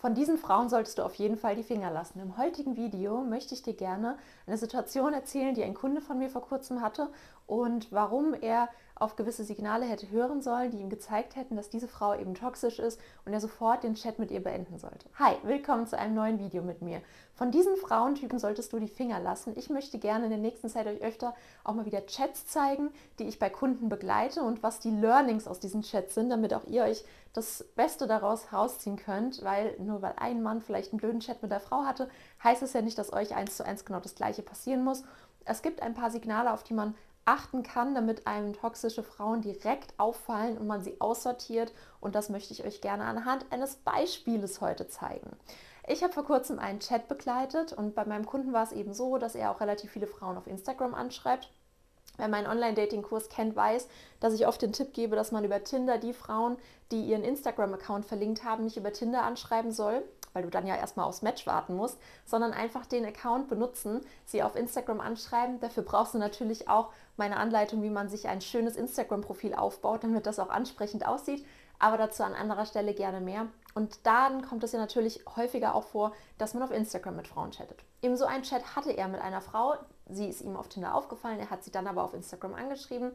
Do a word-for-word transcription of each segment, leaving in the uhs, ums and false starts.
Von diesen Frauen solltest du auf jeden Fall die Finger lassen. Im heutigen Video möchte ich dir gerne eine Situation erzählen, die ein Kunde von mir vor kurzem hatte und warum er auf gewisse Signale hätte hören sollen, die ihm gezeigt hätten, dass diese Frau eben toxisch ist und er sofort den Chat mit ihr beenden sollte. Hi, willkommen zu einem neuen Video mit mir. Von diesen Frauentypen solltest du die Finger lassen. Ich möchte gerne in der nächsten Zeit euch öfter auch mal wieder Chats zeigen, die ich bei Kunden begleite und was die Learnings aus diesen Chats sind, damit auch ihr euch das Beste daraus rausziehen könnt, weil nur weil ein Mann vielleicht einen blöden Chat mit der Frau hatte, heißt es ja nicht, dass euch eins zu eins genau das Gleiche passieren muss. Es gibt ein paar Signale, auf die man achten kann, damit einem toxische Frauen direkt auffallen und man sie aussortiert, und das möchte ich euch gerne anhand eines Beispieles heute zeigen. Ich habe vor kurzem einen Chat begleitet und bei meinem Kunden war es eben so, dass er auch relativ viele Frauen auf Instagram anschreibt. Wer meinen Online-Dating-Kurs kennt, weiß, dass ich oft den Tipp gebe, dass man über Tinder die Frauen, die ihren Instagram-Account verlinkt haben, nicht über Tinder anschreiben soll, weil du dann ja erstmal aufs Match warten musst, sondern einfach den Account benutzen, sie auf Instagram anschreiben. Dafür brauchst du natürlich auch meine Anleitung, wie man sich ein schönes Instagram-Profil aufbaut, damit das auch ansprechend aussieht, aber dazu an anderer Stelle gerne mehr. Und dann kommt es ja natürlich häufiger auch vor, dass man auf Instagram mit Frauen chattet. Ebenso einen Chat hatte er mit einer Frau, sie ist ihm auf Tinder aufgefallen, er hat sie dann aber auf Instagram angeschrieben.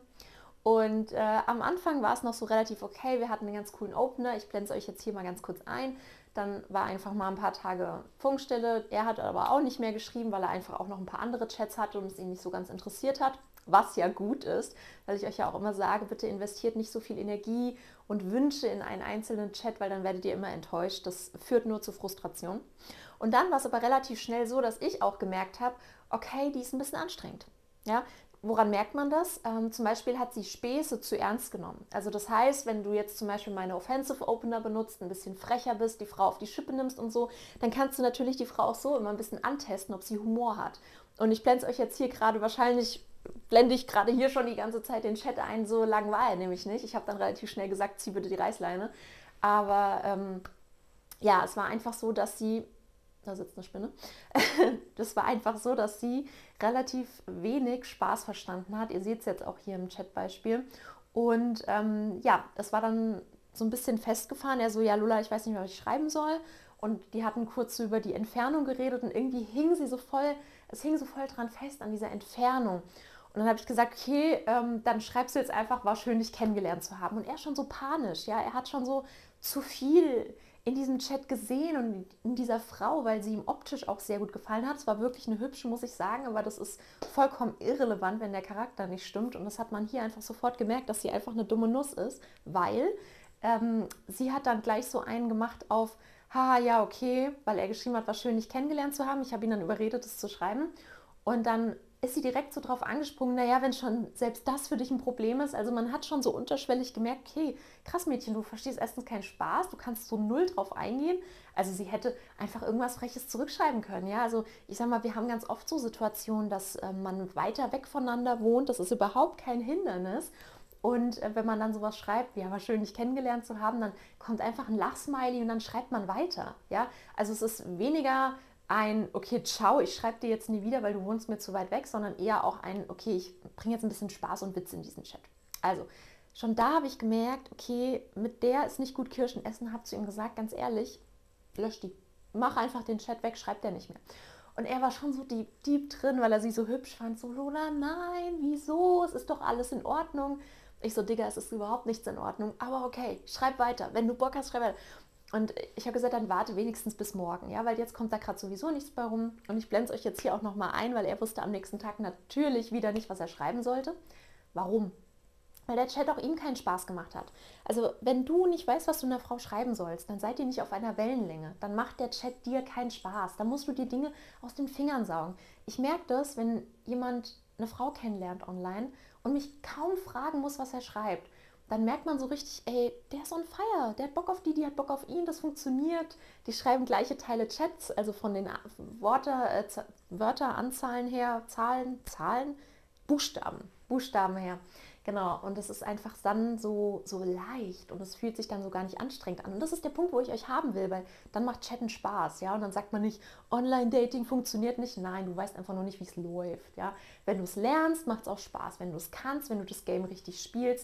Und äh, am Anfang war es noch so relativ okay, wir hatten einen ganz coolen Opener, ich blende es euch jetzt hier mal ganz kurz ein. Dann war einfach mal ein paar Tage Funkstille, er hat aber auch nicht mehr geschrieben, weil er einfach auch noch ein paar andere Chats hatte und es ihn nicht so ganz interessiert hat. Was ja gut ist, weil ich euch ja auch immer sage, bitte investiert nicht so viel Energie und Wünsche in einen einzelnen Chat, weil dann werdet ihr immer enttäuscht. Das führt nur zu Frustration. Und dann war es aber relativ schnell so, dass ich auch gemerkt habe, okay, die ist ein bisschen anstrengend. Ja? Woran merkt man das? Ähm, zum Beispiel hat sie Späße zu ernst genommen. Also das heißt, wenn du jetzt zum Beispiel meine Offensive Opener benutzt, ein bisschen frecher bist, die Frau auf die Schippe nimmst und so, dann kannst du natürlich die Frau auch so immer ein bisschen antesten, ob sie Humor hat. Und ich blende es euch jetzt hier gerade wahrscheinlich blende ich gerade hier schon die ganze Zeit den Chat ein, so lang war er nämlich nicht. Ich habe dann relativ schnell gesagt, zieh bitte die Reißleine. Aber ähm, ja, es war einfach so, dass sie, da sitzt eine Spinne, das war einfach so, dass sie relativ wenig Spaß verstanden hat. Ihr seht es jetzt auch hier im Chatbeispiel. Und ähm, ja, es war dann so ein bisschen festgefahren. Er so, ja Lola, ich weiß nicht mehr, was ich schreiben soll. Und die hatten kurz so über die Entfernung geredet und irgendwie hing sie so voll, es hing so voll dran fest an dieser Entfernung. Und dann habe ich gesagt, okay, ähm, dann schreibst du jetzt einfach, war schön, dich kennengelernt zu haben. Und er schon so panisch, ja, er hat schon so zu viel in diesem Chat gesehen und in dieser Frau, weil sie ihm optisch auch sehr gut gefallen hat. Es war wirklich eine hübsche, muss ich sagen, aber das ist vollkommen irrelevant, wenn der Charakter nicht stimmt. Und das hat man hier einfach sofort gemerkt, dass sie einfach eine dumme Nuss ist, weil ähm, sie hat dann gleich so einen gemacht auf, haha, ja, okay, weil er geschrieben hat, war schön, dich kennengelernt zu haben. Ich habe ihn dann überredet, das zu schreiben. Und dann ist sie direkt so drauf angesprungen, naja, wenn schon selbst das für dich ein Problem ist, also man hat schon so unterschwellig gemerkt, okay, krass Mädchen, du verstehst erstens keinen Spaß, du kannst so null drauf eingehen, also sie hätte einfach irgendwas Freches zurückschreiben können, ja, also ich sag mal, wir haben ganz oft so Situationen, dass äh, man weiter weg voneinander wohnt, das ist überhaupt kein Hindernis. Und äh, wenn man dann sowas schreibt, ja, war schön, dich kennengelernt zu haben, dann kommt einfach ein Lachsmiley und dann schreibt man weiter, ja, also es ist weniger ein, okay, ciao, ich schreibe dir jetzt nie wieder, weil du wohnst mir zu weit weg, sondern eher auch ein, okay, ich bringe jetzt ein bisschen Spaß und Witz in diesen Chat. Also, schon da habe ich gemerkt, okay, mit der ist nicht gut Kirschen essen, habe zu ihm gesagt, ganz ehrlich, lösch die. Mach einfach den Chat weg, schreibt der nicht mehr. Und er war schon so deep, deep drin, weil er sie so hübsch fand, so, Lola, nein, wieso, es ist doch alles in Ordnung. Ich so, Digga, es ist überhaupt nichts in Ordnung, aber okay, schreib weiter, wenn du Bock hast, schreib weiter. Und ich habe gesagt, dann warte wenigstens bis morgen, ja, weil jetzt kommt da gerade sowieso nichts bei rum. Und ich blende es euch jetzt hier auch nochmal ein, weil er wusste am nächsten Tag natürlich wieder nicht, was er schreiben sollte. Warum? Weil der Chat auch ihm keinen Spaß gemacht hat. Also wenn du nicht weißt, was du einer Frau schreiben sollst, dann seid ihr nicht auf einer Wellenlänge. Dann macht der Chat dir keinen Spaß. Dann musst du dir Dinge aus den Fingern saugen. Ich merke das, wenn jemand eine Frau kennenlernt online und mich kaum fragen muss, was er schreibt. Dann merkt man so richtig, ey, der ist on fire, der hat Bock auf die, die hat Bock auf ihn, das funktioniert. Die schreiben gleiche Teile Chats, also von den Wörter, äh, Wörteranzahlen her, Zahlen, Zahlen, Buchstaben, Buchstaben her. Genau, und es ist einfach dann so, so leicht und es fühlt sich dann so gar nicht anstrengend an. Und das ist der Punkt, wo ich euch haben will, weil dann macht Chatten Spaß, ja. Und dann sagt man nicht, Online-Dating funktioniert nicht. Nein, du weißt einfach nur nicht, wie es läuft, ja. Wenn du es lernst, macht es auch Spaß. Wenn du es kannst, wenn du das Game richtig spielst,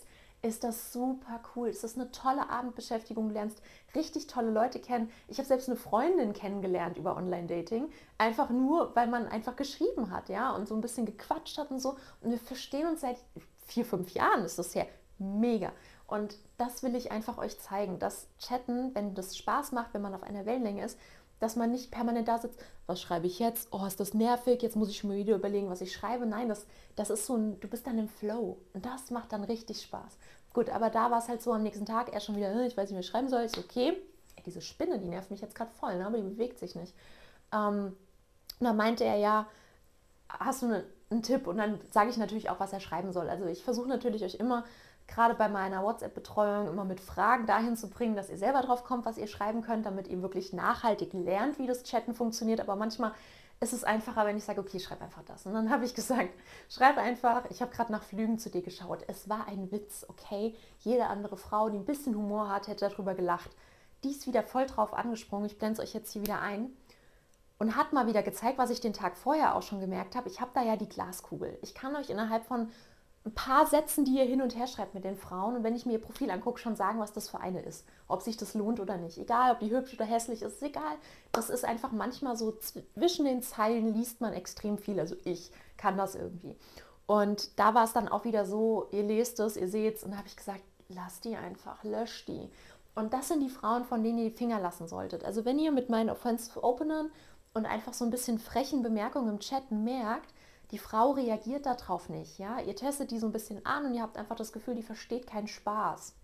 ist das super cool. Es ist eine tolle Abendbeschäftigung, du lernst richtig tolle Leute kennen. Ich habe selbst eine Freundin kennengelernt über Online-Dating, einfach nur, weil man einfach geschrieben hat, ja, und so ein bisschen gequatscht hat und so. Und wir verstehen uns seit vier, fünf Jahren, ist das ja mega. Und das will ich einfach euch zeigen, dass Chatten, wenn das Spaß macht, wenn man auf einer Wellenlänge ist, dass man nicht permanent da sitzt, was schreibe ich jetzt? Oh, ist das nervig, jetzt muss ich mir wieder überlegen, was ich schreibe. Nein, das, das ist so ein, du bist dann im Flow und das macht dann richtig Spaß. Gut, aber da war es halt so am nächsten Tag, er schon wieder, ich weiß nicht, wie ich schreiben soll. Ich so, okay, ey, diese Spinne, die nervt mich jetzt gerade voll, ne? Aber die bewegt sich nicht. Ähm, und dann meinte er, ja, hast du eine, einen Tipp? Und dann sage ich natürlich auch, was er schreiben soll. Also ich versuche natürlich euch immer, gerade bei meiner WhatsApp-Betreuung, immer mit Fragen dahin zu bringen, dass ihr selber drauf kommt, was ihr schreiben könnt, damit ihr wirklich nachhaltig lernt, wie das Chatten funktioniert. Aber manchmal ist es einfacher, wenn ich sage, okay, schreib einfach das. Und dann habe ich gesagt, schreib einfach, ich habe gerade nach Flügen zu dir geschaut. Es war ein Witz, okay? Jede andere Frau, die ein bisschen Humor hat, hätte darüber gelacht. Die ist wieder voll drauf angesprungen. Ich blende es euch jetzt hier wieder ein. Und hat mal wieder gezeigt, was ich den Tag vorher auch schon gemerkt habe. Ich habe da ja die Glaskugel. Ich kann euch innerhalb von ein paar Sätzen, die ihr hin und her schreibt mit den Frauen, und wenn ich mir ihr Profil angucke, schon sagen, was das für eine ist. Ob sich das lohnt oder nicht. Egal, ob die hübsch oder hässlich ist, ist egal. Das ist einfach manchmal so, zwischen den Zeilen liest man extrem viel. Also ich kann das irgendwie. Und da war es dann auch wieder so, ihr lest es, ihr seht es, und da habe ich gesagt, lasst die einfach, löscht die. Und das sind die Frauen, von denen ihr die Finger lassen solltet. Also wenn ihr mit meinen Offensive Openern und einfach so ein bisschen frechen Bemerkungen im Chat merkt, die Frau reagiert darauf nicht, ja. Ihr testet die so ein bisschen an und ihr habt einfach das Gefühl, die versteht keinen Spaß.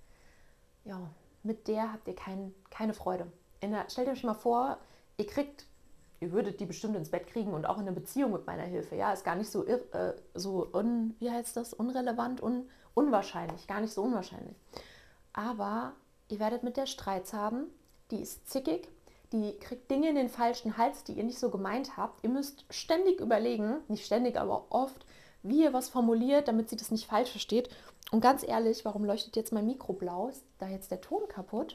Ja, mit der habt ihr kein, keine Freude. In der, stellt euch mal vor, ihr kriegt, ihr würdet die bestimmt ins Bett kriegen und auch in eine Beziehung mit meiner Hilfe, ja. Ist gar nicht so, äh, so un, wie heißt das, unrelevant, un, unwahrscheinlich, gar nicht so unwahrscheinlich. Aber ihr werdet mit der Streits haben, die ist zickig, die kriegt Dinge in den falschen Hals, die ihr nicht so gemeint habt. Ihr müsst ständig überlegen, nicht ständig, aber oft, wie ihr was formuliert, damit sie das nicht falsch versteht. Und ganz ehrlich, warum leuchtet jetzt mein Mikro blau? Ist da jetzt der Ton kaputt?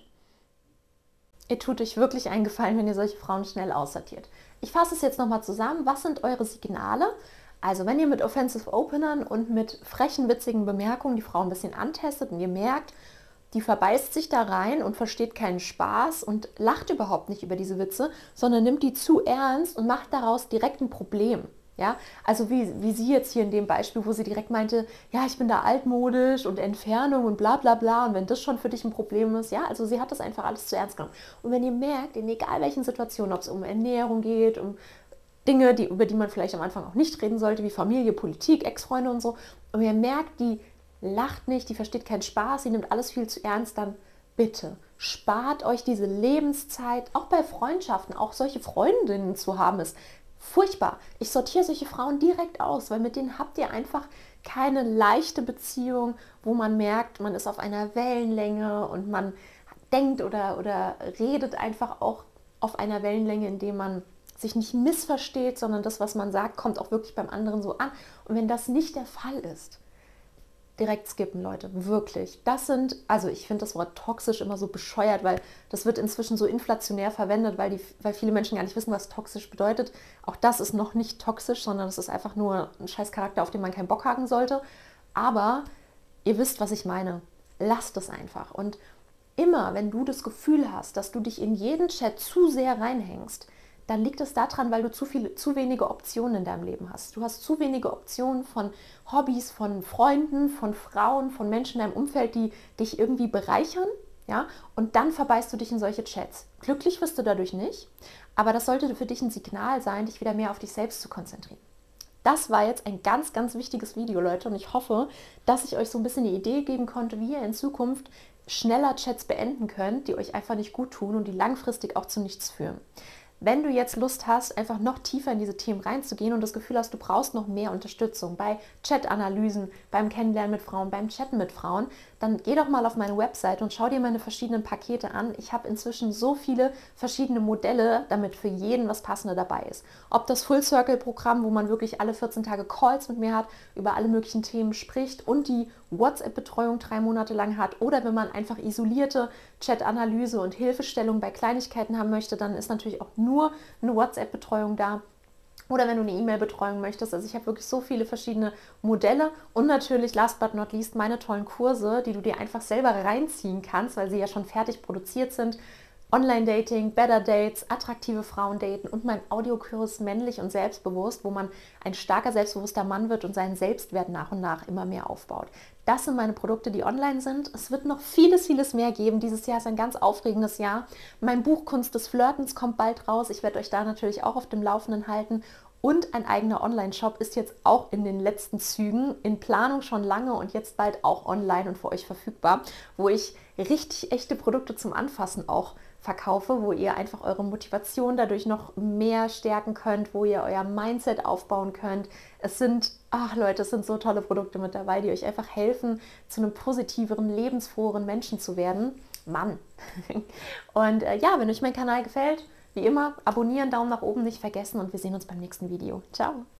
Ihr tut euch wirklich einen Gefallen, wenn ihr solche Frauen schnell aussortiert. Ich fasse es jetzt nochmal zusammen. Was sind eure Signale? Also wenn ihr mit Offensive Openern und mit frechen, witzigen Bemerkungen die Frau ein bisschen antestet und ihr merkt, die verbeißt sich da rein und versteht keinen Spaß und lacht überhaupt nicht über diese Witze, sondern nimmt die zu ernst und macht daraus direkt ein Problem. Ja? Also wie, wie sie jetzt hier in dem Beispiel, wo sie direkt meinte, ja, ich bin da altmodisch und Entfernung und bla bla bla, und wenn das schon für dich ein Problem ist, ja, also sie hat das einfach alles zu ernst genommen. Und wenn ihr merkt, in egal welchen Situationen, ob es um Ernährung geht, um Dinge, die, über die man vielleicht am Anfang auch nicht reden sollte, wie Familie, Politik, Ex-Freunde und so, und ihr merkt, die lacht nicht, die versteht keinen Spaß, sie nimmt alles viel zu ernst, dann bitte spart euch diese Lebenszeit, auch bei Freundschaften, auch solche Freundinnen zu haben, ist furchtbar. Ich sortiere solche Frauen direkt aus, weil mit denen habt ihr einfach keine leichte Beziehung, wo man merkt, man ist auf einer Wellenlänge und man denkt oder, oder redet einfach auch auf einer Wellenlänge, indem man sich nicht missversteht, sondern das, was man sagt, kommt auch wirklich beim anderen so an. Und wenn das nicht der Fall ist, direkt skippen, Leute, wirklich. Das sind, also ich finde das Wort toxisch immer so bescheuert, weil das wird inzwischen so inflationär verwendet, weil, die, weil viele Menschen gar nicht wissen, was toxisch bedeutet. Auch das ist noch nicht toxisch, sondern es ist einfach nur ein scheiß Charakter, auf den man keinen Bock haben sollte. Aber ihr wisst, was ich meine. Lasst es einfach. Und immer, wenn du das Gefühl hast, dass du dich in jeden Chat zu sehr reinhängst, dann liegt es daran, weil du zu viele, zu wenige Optionen in deinem Leben hast. Du hast zu wenige Optionen von Hobbys, von Freunden, von Frauen, von Menschen in deinem Umfeld, die dich irgendwie bereichern, ja? Und dann verbeißt du dich in solche Chats. Glücklich wirst du dadurch nicht, aber das sollte für dich ein Signal sein, dich wieder mehr auf dich selbst zu konzentrieren. Das war jetzt ein ganz, ganz wichtiges Video, Leute, und ich hoffe, dass ich euch so ein bisschen die Idee geben konnte, wie ihr in Zukunft schneller Chats beenden könnt, die euch einfach nicht gut tun und die langfristig auch zu nichts führen. Wenn du jetzt Lust hast, einfach noch tiefer in diese Themen reinzugehen und das Gefühl hast, du brauchst noch mehr Unterstützung bei Chat-Analysen, beim Kennenlernen mit Frauen, beim Chatten mit Frauen, dann geh doch mal auf meine Website und schau dir meine verschiedenen Pakete an. Ich habe inzwischen so viele verschiedene Modelle, damit für jeden was Passendes dabei ist. Ob das Full-Circle-Programm, wo man wirklich alle vierzehn Tage Calls mit mir hat, über alle möglichen Themen spricht und die WhatsApp-Betreuung drei Monate lang hat, oder wenn man einfach isolierte Chat-Analyse und Hilfestellung bei Kleinigkeiten haben möchte, dann ist natürlich auch nur eine WhatsApp-Betreuung da. Oder wenn du eine E-Mail-Betreuung möchtest. Also ich habe wirklich so viele verschiedene Modelle und natürlich, last but not least, meine tollen Kurse, die du dir einfach selber reinziehen kannst, weil sie ja schon fertig produziert sind. Online-Dating, Better Dates, attraktive Frauen daten und mein Audiokurs Männlich und Selbstbewusst, wo man ein starker, selbstbewusster Mann wird und seinen Selbstwert nach und nach immer mehr aufbaut. Das sind meine Produkte, die online sind. Es wird noch vieles, vieles mehr geben. Dieses Jahr ist ein ganz aufregendes Jahr. Mein Buch Kunst des Flirtens kommt bald raus. Ich werde euch da natürlich auch auf dem Laufenden halten. Und ein eigener Online-Shop ist jetzt auch in den letzten Zügen, in Planung schon lange und jetzt bald auch online und für euch verfügbar, wo ich richtig echte Produkte zum Anfassen auch verkaufe, wo ihr einfach eure Motivation dadurch noch mehr stärken könnt, wo ihr euer Mindset aufbauen könnt. Es sind, ach Leute, es sind so tolle Produkte mit dabei, die euch einfach helfen, zu einem positiveren, lebensfroheren Menschen zu werden. Mann! Und äh, ja, wenn euch mein Kanal gefällt, wie immer, abonnieren, Daumen nach oben nicht vergessen und wir sehen uns beim nächsten Video. Ciao!